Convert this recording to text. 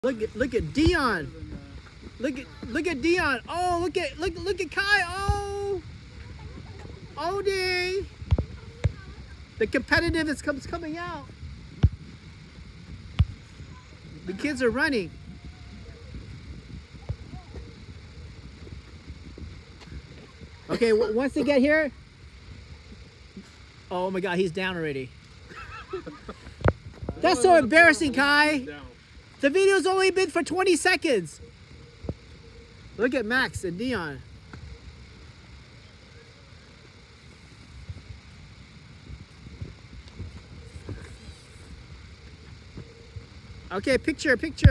Look at Dion. Look at Dion. Oh, look at Kai. Oh, dang. The competitiveness coming out. The kids are running. Okay, once they get here. Oh my God, he's down already. That's so embarrassing, Kai. The video's only been for 20 seconds. Look at Max and Dion. Okay, picture.